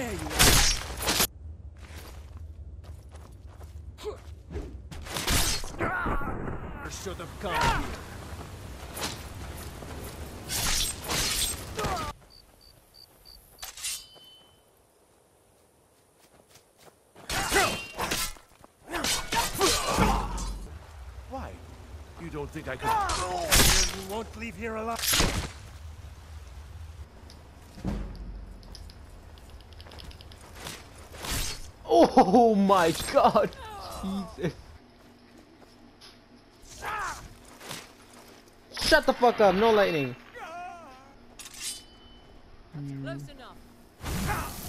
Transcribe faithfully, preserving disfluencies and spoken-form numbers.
There you are. Should have come here. Why? You don't think I could... You won't leave here alive. Oh my god! Jesus. Shut the fuck up, no lightning. Close enough.